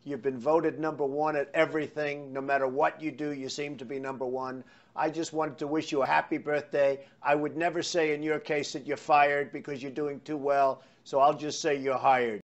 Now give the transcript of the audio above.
You've been voted #1 at everything. No matter what you do, you seem to be #1. I just wanted to wish you a happy birthday. I would never say in your case that you're fired because you're doing too well, so I'll just say you're hired.